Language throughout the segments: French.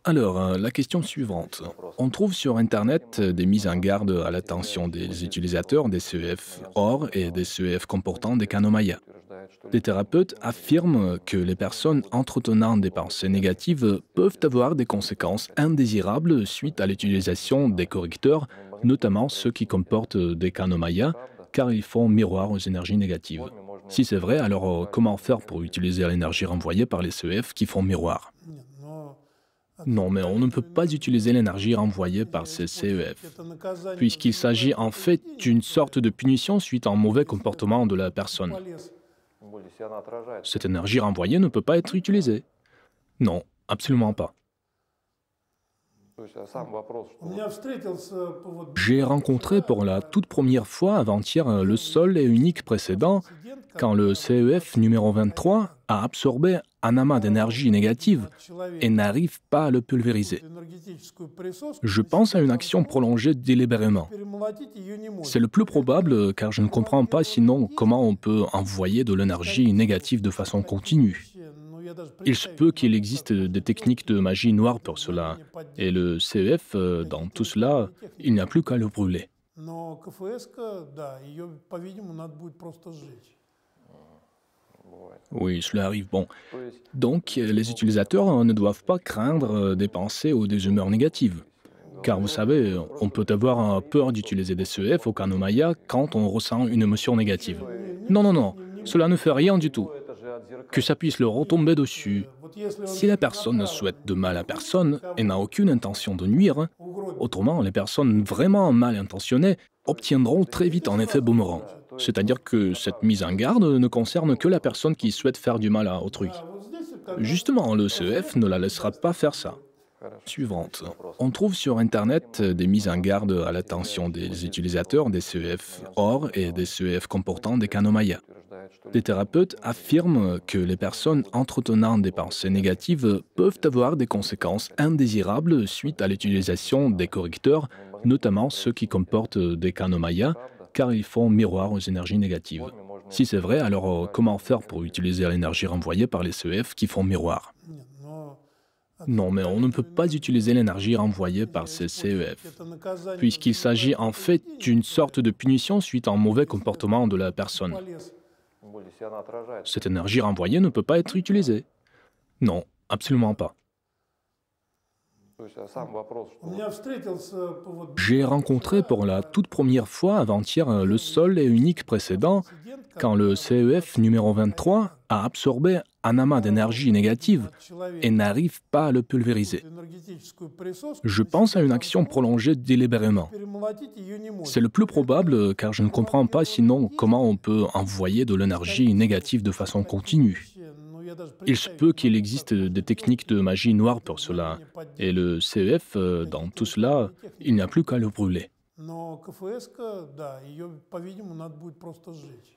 Alors, la question suivante. On trouve sur Internet des mises en garde à l'attention des utilisateurs des CEF or et des CEF comportant des canaux Maya. Des thérapeutes affirment que les personnes entretenant des pensées négatives peuvent avoir des conséquences indésirables suite à l'utilisation des correcteurs, notamment ceux qui comportent des canaux Maya, car ils font miroir aux énergies négatives. Si c'est vrai, alors comment faire pour utiliser l'énergie renvoyée par les CEF qui font miroir? Не, но Non, mais on ne peut pas ответить utiliser l'énergie renvoyée par ces CEF, puisqu'il s'agit en fait d'une sorte de punition suite à un mauvais comportement de la personne. Cette énergie renvoyée ne peut pas être utilisée. Non, absolument pas. У меня встретился J'ai rencontré pour la toute première fois avant-hier le seul et unique précédent инцидент, quand le CEF numéro 23 a absorbé un amas d'énergie négative et n'arrive pas à le pulvériser. энергетическую присоску Je на pense à себя une action толкнул, prolongée délibérément. перемолотить ее не может. C'est le plus probable car je ne comprends pas sinon comment on peut envoyer de l'énergie négative de façon continue. Ну, я даже Il se представить peut не qu'il могу, как existe des techniques de magie noire pour cela. Et le CEF, dans tout cela, il n'y a plus qu'à le brûler. Но КФС-ка, да, ее, по-видимому, надо будет просто сжечь. Oui, cela arrive. Bon. Donc, les utilisateurs ne doivent pas craindre des pensées ou des humeurs négatives. Car vous savez, on peut avoir peur d'utiliser des CEF au canot Maya quand on ressent une émotion négative. Non, non, non, cela ne fait rien du tout. Que ça puisse leur retomber dessus. Вот если он Si la personne ne souhaite de mal à personne et n'a aucune intention de nuire, угробит, autrement, les personnes vraiment mal intentionnées obtiendront très vite un effet boomerang. C'est-à-dire que cette mise en garde ne concerne que la personne qui souhaite faire du mal à autrui. а вот здесь как раз Justement, le CEF ne la laissera pas faire ça. Suivante. On trouve sur Internet des mises en garde à l'attention des utilisateurs des CEF or et des CEF comportant des canaux Maya. Des thérapeutes affirment que les personnes entretenant des pensées négatives peuvent avoir des conséquences indésirables suite à l'utilisation des correcteurs, notamment ceux qui comportent des canaux Maya, car ils font miroir aux énergies négatives. Si c'est vrai, alors comment faire pour utiliser l'énergie renvoyée par les CEF qui font miroir? нет, но Non, mais on ne peut pas utiliser l'énergie renvoyée par ces CEF, это наказание puisqu'il s'agit en fait d'une sorte de punition suite à un mauvais comportement de la personne. полез. Cette énergie renvoyée ne peut pas être utilisée. Non, absolument pas. У меня встретился J'ai rencontré pour la toute première fois avant-hier le seul et unique précédent инцидент, quand le CEF numéro 23 a absorbé un amas d'énergie négative et n'arrive pas à le pulvériser. энергетическую присоску Je на pense à себя une action толкнул, prolongée délibérément. перемолотить ее не может. C'est le plus probable car je ne comprends pas sinon comment on peut envoyer de l'énergie négative de façon continue. Ну, я даже Il se представить peut не qu'il могу, existe как des techniques de magie noire pour cela. Et le CEF, dans tout cela, il n'y a plus qu'à le brûler. Но КФС-ка, да, ее, по-видимому, надо будет просто сжечь.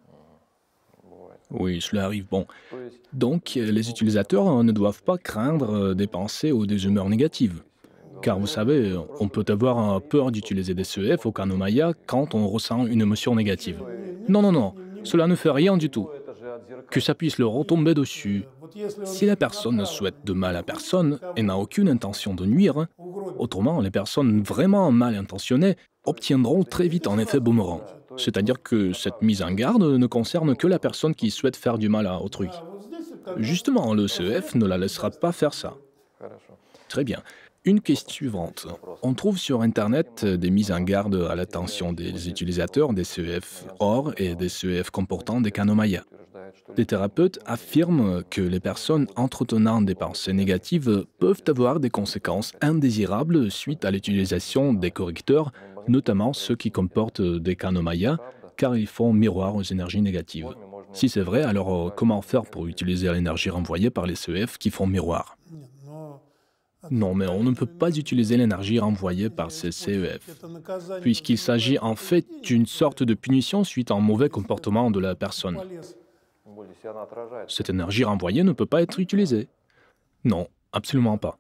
Oui, cela arrive. Bon. Donc, les utilisateurs ne doivent pas craindre des pensées ou des humeurs négatives. Car vous savez, on peut avoir peur d'utiliser des CEF au canot Maya quand on ressent une émotion négative. Non, non, non, cela ne fait rien du tout. Que ça puisse leur retomber dessus. Вот если он Si la personne ne souhaite de mal à personne et n'a aucune intention de nuire, угробит, autrement, les personnes vraiment mal intentionnées obtiendront très vite un effet boomerang. C'est-à-dire que cette mise en garde ne concerne que la personne qui souhaite faire du mal à autrui. а вот здесь как раз Justement, le CEF ne la laissera pas faire ça. Très bien. Une question suivante. On trouve sur Internet des mises en garde à l'attention des utilisateurs des CEF or et des CEF comportant des canaux Maya. Des thérapeutes affirment que les personnes entretenant des pensées négatives peuvent avoir des conséquences indésirables suite à l'utilisation des correcteurs, notamment ceux qui comportent des canaux Maya, car ils font miroir aux énergies négatives. Si c'est vrai, alors comment faire pour utiliser l'énergie renvoyée par les CEF qui font miroir? нет, но Non, mais on ne peut pas utiliser l'énergie renvoyée par ces CEF, это наказание puisqu'il s'agit en fait d'une sorte de punition suite à un mauvais comportement de la personne. полез. Cette énergie renvoyée ne peut pas être utilisée. Non, absolument pas.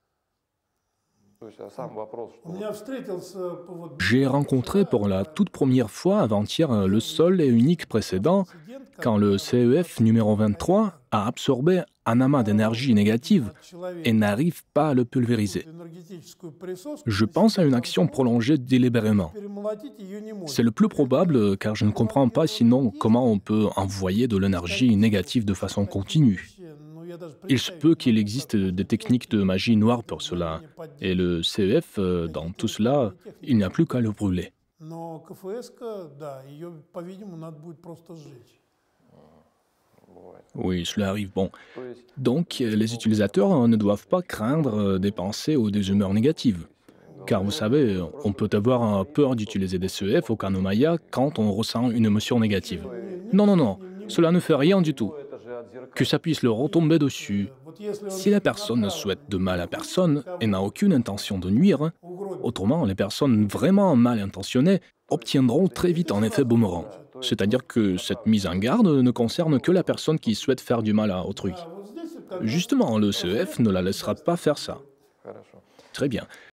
У меня встретился J'ai rencontré pour la toute première fois avant-hier le seul et unique précédent инцидент, quand le CEF numéro 23 a absorbé un amas d'énergie négative et n'arrive pas à le pulvériser. Je pense à une action prolongée délibérément. C'est le plus probable car je ne comprends pas sinon comment on peut envoyer de l'énergie négative de façon continue. Il se peut qu'il existe des techniques de magie noire pour cela. Et le CEF, dans tout cela, il n'y a plus qu'à le brûler. Но КФС-ка, да, ее, по-видимому, надо будет просто сжечь. Oui, cela arrive. Bon. Donc, les utilisateurs ne doivent pas craindre des pensées ou des humeurs négatives. Car vous savez, on peut avoir peur d'utiliser des CEF au Kanomaya quand on ressent une émotion négative. Non, non, non, cela ne fait rien du tout. Que ça puisse leur retomber dessus. Si la personne ne souhaite de mal à personne et n'a aucune intention de nuire, autrement, les personnes vraiment mal intentionnées obtiendront très vite un effet boomerang. C'est-à-dire que cette mise en garde ne concerne que la personne qui souhaite faire du mal à autrui. Justement, le CEF ne la laissera pas faire ça. Très bien.